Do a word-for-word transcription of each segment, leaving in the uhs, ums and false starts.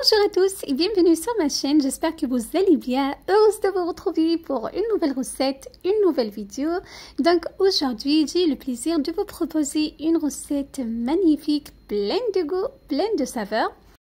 Bonjour à tous et bienvenue sur ma chaîne, j'espère que vous allez bien, heureuse de vous retrouver pour une nouvelle recette, une nouvelle vidéo. Donc aujourd'hui j'ai le plaisir de vous proposer une recette magnifique, pleine de goût, pleine de saveurs.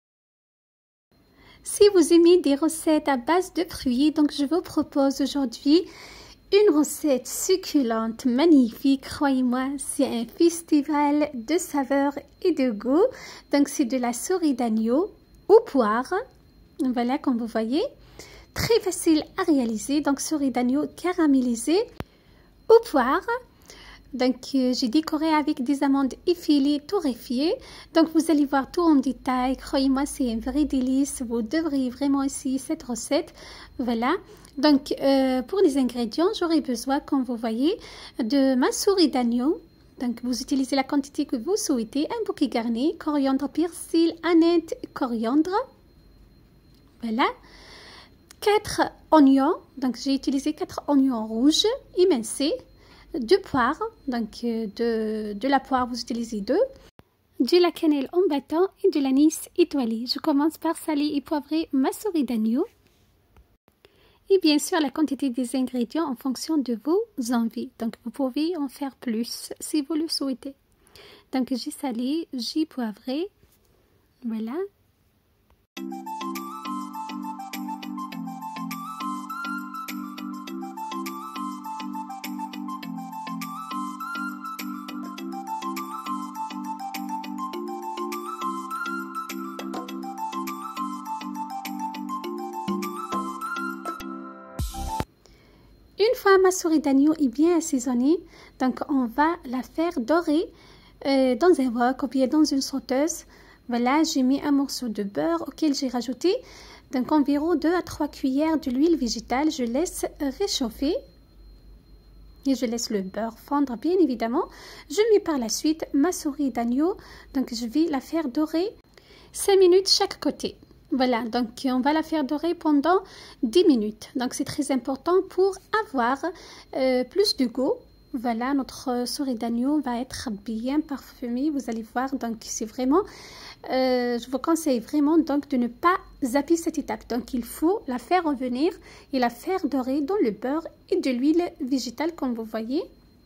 Si vous aimez des recettes à base de fruits, donc je vous propose aujourd'hui une recette succulente, magnifique, croyez-moi, c'est un festival de saveurs et de goût. Donc c'est de la souris d'agneau ou poire, voilà comme vous voyez, très facile à réaliser. Donc souris d'agneau caramélisée ou poire. Donc euh, j'ai décoré avec des amandes effilées torréfiées. Donc vous allez voir tout en détail, croyez-moi c'est un vrai délice, vous devriez vraiment essayer cette recette. Voilà, donc euh, pour les ingrédients j'aurai besoin, comme vous voyez, de ma souris d'agneau. Donc, vous utilisez la quantité que vous souhaitez. Un bouquet garni, coriandre, persil, aneth, coriandre. Voilà. quatre oignons. Donc, j'ai utilisé quatre oignons rouges émincés. deux poires. Donc, de, de la poire, vous utilisez deux. De la cannelle en battant et de l'anis étoilé. Je commence par saler et poivrer ma souris d'agneau. Et bien sûr, la quantité des ingrédients en fonction de vos envies. Donc, vous pouvez en faire plus si vous le souhaitez. Donc, j'ai salé, j'ai poivré. Voilà. Une fois ma souris d'agneau est bien assaisonnée, donc on va la faire dorer euh, dans un wok ou bien dans une sauteuse. Voilà, j'ai mis un morceau de beurre auquel j'ai rajouté donc environ deux à trois cuillères de l'huile végétale. Je laisse réchauffer et je laisse le beurre fondre bien évidemment. Je mets par la suite ma souris d'agneau, donc je vais la faire dorer cinq minutes chaque côté. Voilà, donc on va la faire dorer pendant dix minutes. Donc c'est très important pour avoir euh, plus de goût. Voilà, notre souris d'agneau va être bien parfumée, vous allez voir. Donc c'est vraiment, euh, je vous conseille vraiment donc de ne pas zapper cette étape. Donc il faut la faire revenir et la faire dorer dans le beurre et de l'huile végétale comme vous voyez.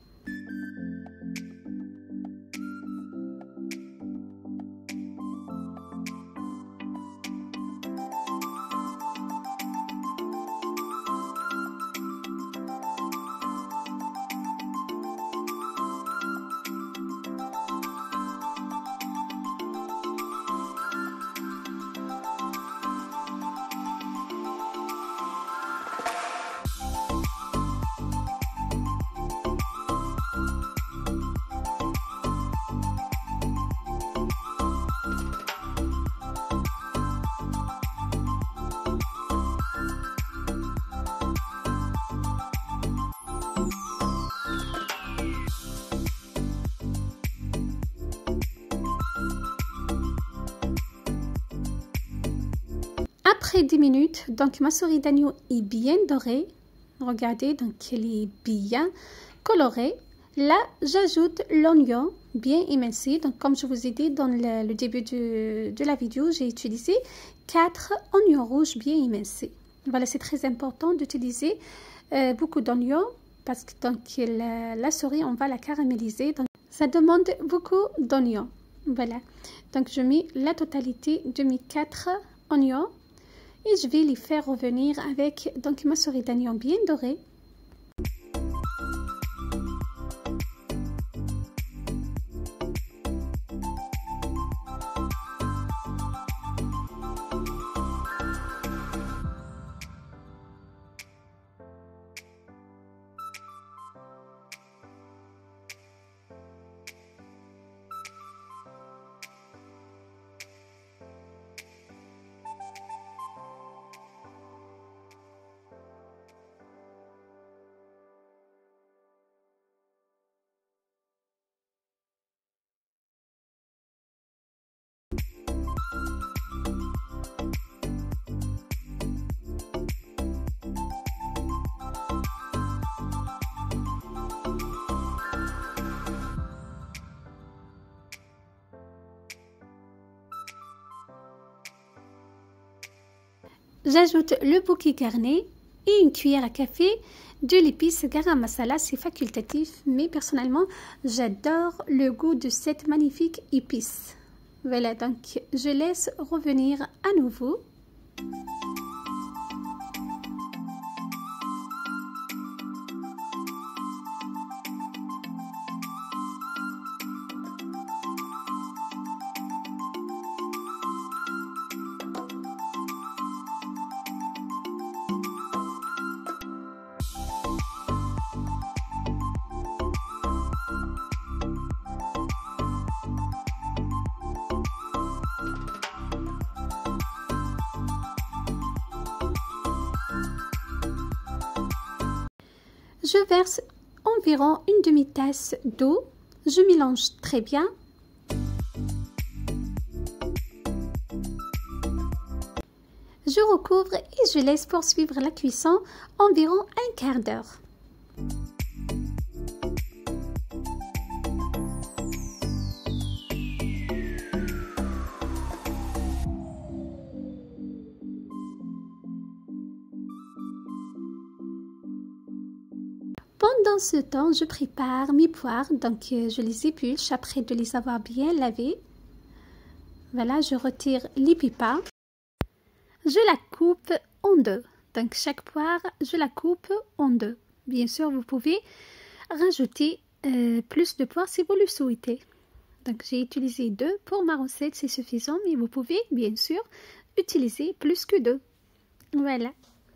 Après dix minutes, donc ma souris d'agneau est bien dorée. Regardez, donc elle est bien colorée. Là, j'ajoute l'oignon bien émincé. Donc comme je vous ai dit dans le, le début de, de la vidéo, j'ai utilisé quatre oignons rouges bien émincés. Voilà, c'est très important d'utiliser euh, beaucoup d'oignons parce que donc la, la souris, on va la caraméliser. Donc ça demande beaucoup d'oignons. Voilà, donc je mets la totalité de mes quatre oignons. Et je vais les faire revenir avec donc ma souris d'agneau bien dorée. J'ajoute le bouquet garni et une cuillère à café de l'épice garam masala. C'est facultatif, mais personnellement, j'adore le goût de cette magnifique épice. Voilà, donc je laisse revenir à nouveau. Je verse environ une demi-tasse d'eau. Je mélange très bien. Je recouvre et je laisse poursuivre la cuisson environ un quart d'heure. Pendant ce temps, je prépare mes poires, donc euh, je les épluche après de les avoir bien lavées. Voilà, je retire les pépins. Je la coupe en deux. Donc chaque poire, je la coupe en deux. Bien sûr, vous pouvez rajouter euh, plus de poires si vous le souhaitez. Donc j'ai utilisé deux pour ma recette, c'est suffisant, mais vous pouvez bien sûr utiliser plus que deux. Voilà.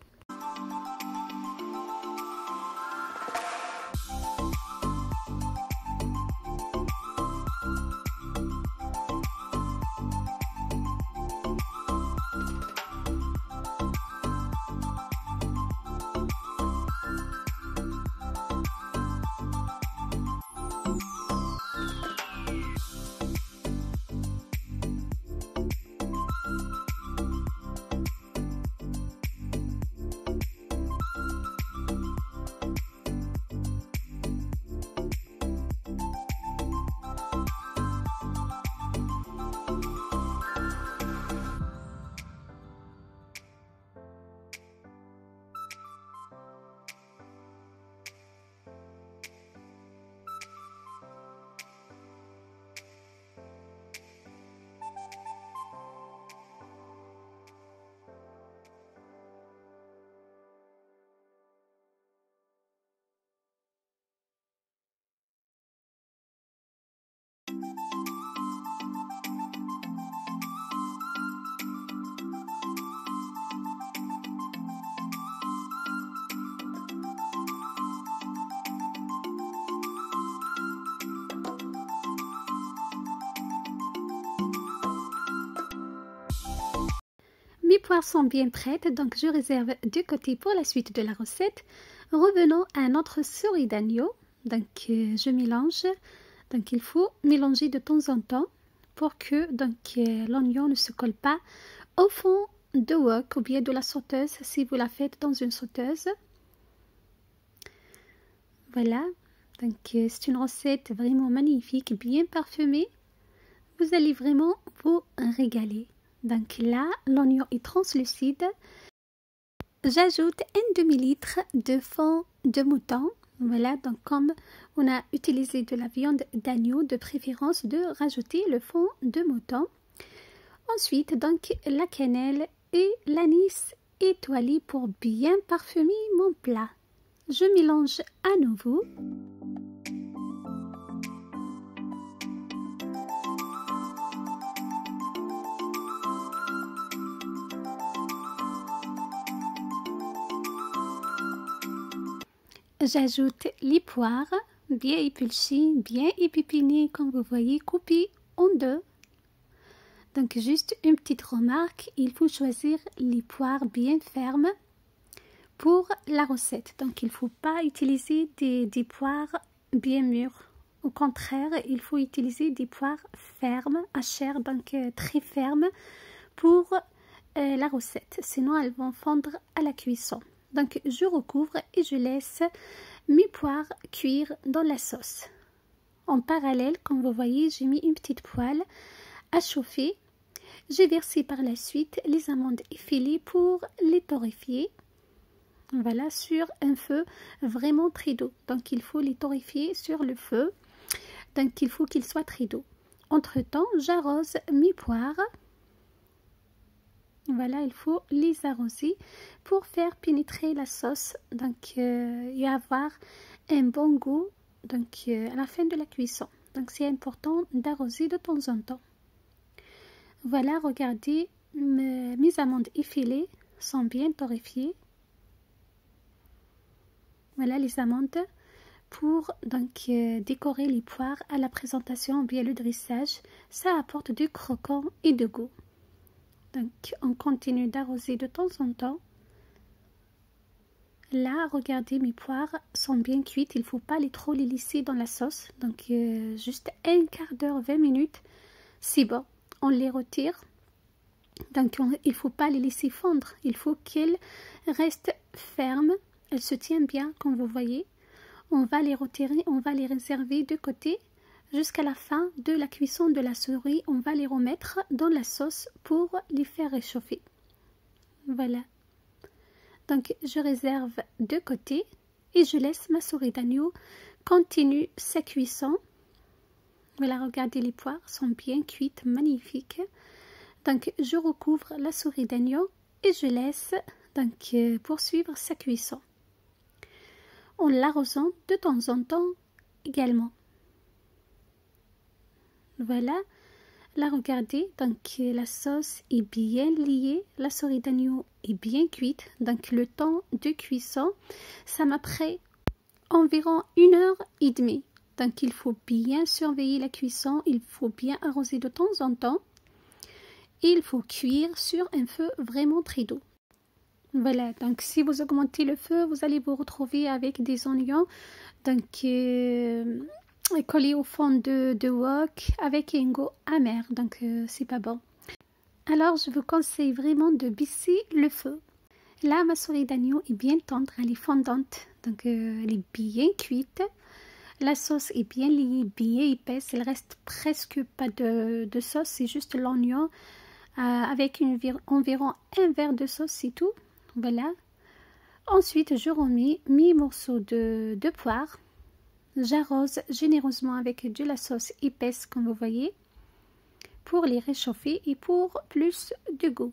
Mes poires sont bien prêtes, donc je réserve de côté pour la suite de la recette. Revenons à notre souris d'agneau. Donc euh, je mélange. Donc il faut mélanger de temps en temps pour que donc euh, l'oignon ne se colle pas au fond de wok ou bien de la sauteuse si vous la faites dans une sauteuse. Voilà. Donc euh, c'est une recette vraiment magnifique, bien parfumée. Vous allez vraiment vous régaler. Donc là, l'oignon est translucide. J'ajoute un demi-litre de fond de mouton. Voilà, donc comme on a utilisé de la viande d'agneau, de préférence de rajouter le fond de mouton. Ensuite, donc la cannelle et l'anis étoilé pour bien parfumer mon plat. Je mélange à nouveau. J'ajoute les poires, bien épluchées, bien épipinées, comme vous voyez, coupées en deux. Donc juste une petite remarque, il faut choisir les poires bien fermes pour la recette. Donc il ne faut pas utiliser des, des poires bien mûres. Au contraire, il faut utiliser des poires fermes, à chair, donc euh, très fermes pour euh, la recette. Sinon, elles vont fondre à la cuisson. Donc je recouvre et je laisse mes poires cuire dans la sauce. En parallèle, comme vous voyez, j'ai mis une petite poêle à chauffer. J'ai versé par la suite les amandes effilées pour les torréfier. Voilà, sur un feu vraiment très doux. Donc il faut les torréfier sur le feu. Donc il faut qu'ils soient très doux. Entre temps, j'arrose mes poires. Voilà, il faut les arroser pour faire pénétrer la sauce. Donc euh, et avoir un bon goût. Donc euh, à la fin de la cuisson. Donc c'est important d'arroser de temps en temps. Voilà, regardez, mes, mes amandes effilées sont bien torréfiées. Voilà les amandes pour donc euh, décorer les poires à la présentation ou bien le dressage. Ça apporte du croquant et de goût. Donc on continue d'arroser de temps en temps. Là, regardez, mes poires sont bien cuites. Il ne faut pas les trop les laisser dans la sauce. Donc euh, juste un quart d'heure, vingt minutes, c'est bon. On les retire. Donc on, il ne faut pas les laisser fondre. Il faut qu'elles restent fermes. Elles se tiennent bien, comme vous voyez. On va les retirer, on va les réserver de côté. Jusqu'à la fin de la cuisson de la souris, on va les remettre dans la sauce pour les faire réchauffer. Voilà. Donc je réserve de côté et je laisse ma souris d'agneau continue sa cuisson. Voilà, regardez, les poires sont bien cuites, magnifiques. Donc je recouvre la souris d'agneau et je laisse donc euh, poursuivre sa cuisson. En l'arrosant de temps en temps également. Voilà, là regardez, donc la sauce est bien liée, la souris d'agneau est bien cuite, donc le temps de cuisson, ça m'a pris environ une heure et demie. Donc il faut bien surveiller la cuisson, il faut bien arroser de temps en temps et il faut cuire sur un feu vraiment très doux. Voilà, donc si vous augmentez le feu, vous allez vous retrouver avec des oignons donc euh, collés au fond de, de wok avec un goût amer, donc euh, c'est pas bon. Alors je vous conseille vraiment de baisser le feu. Là, ma souris d'agneau est bien tendre, elle est fondante, donc euh, elle est bien cuite. La sauce est bien liée, bien épaisse, il reste presque pas de, de sauce, c'est juste l'oignon euh, avec une, environ un verre de sauce, c'est tout. Voilà. Ensuite, je remets mes morceaux de, de poire. J'arrose généreusement avec de la sauce épaisse, comme vous voyez, pour les réchauffer et pour plus de goût.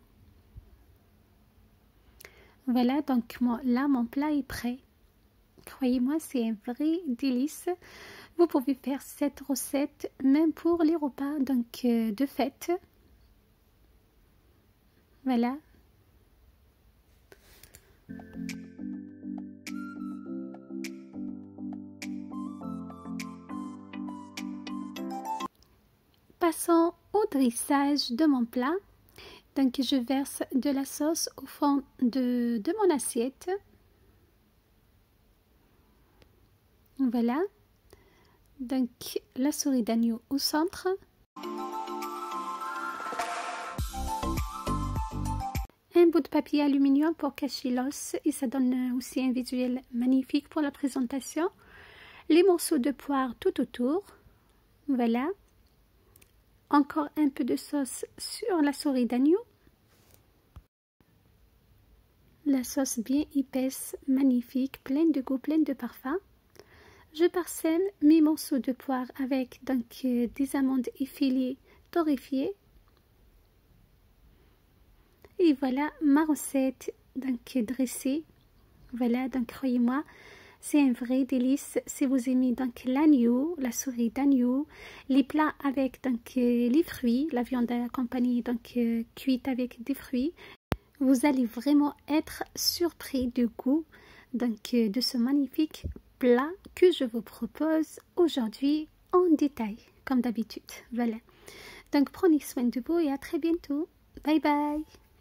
Voilà, donc moi, là, mon plat est prêt. Croyez-moi, c'est un vrai délice. Vous pouvez faire cette recette même pour les repas donc, euh, de fête. Voilà. Passons au dressage de mon plat. Donc je verse de la sauce au fond de, de mon assiette. Voilà. Donc la souris d'agneau au centre. Un bout de papier aluminium pour cacher l'os et ça donne aussi un visuel magnifique pour la présentation. Les morceaux de poire tout autour. Voilà. Encore un peu de sauce sur la souris d'agneau. La sauce bien épaisse, magnifique, pleine de goût, pleine de parfum. Je parsème mes morceaux de poire avec donc euh, des amandes effilées torréfiées. Et voilà ma recette donc dressée. Voilà, donc croyez-moi, c'est un vrai délice si vous aimez donc l'agneau, la souris d'agneau, les plats avec donc euh, les fruits, la viande accompagnée donc euh, cuite avec des fruits. Vous allez vraiment être surpris du goût donc euh, de ce magnifique plat que je vous propose aujourd'hui en détail, comme d'habitude. Voilà. Donc prenez soin de vous et à très bientôt. Bye bye.